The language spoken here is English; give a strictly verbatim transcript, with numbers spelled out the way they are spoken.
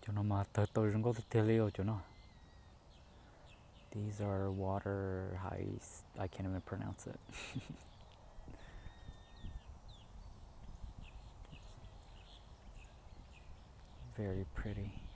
cho nó mà tớ tôi không có thể liêu cho nó. These are water highs. I can't even pronounce it. Very pretty.